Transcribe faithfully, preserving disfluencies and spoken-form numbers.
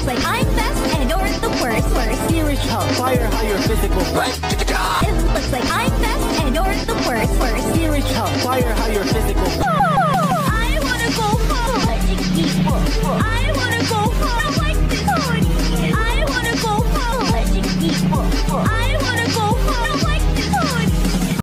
like I'm best and you're the worst. Worst. Here is how fire how your physical. It looks like I'm best and you're the worst. Worst. Here is how fire how your physical.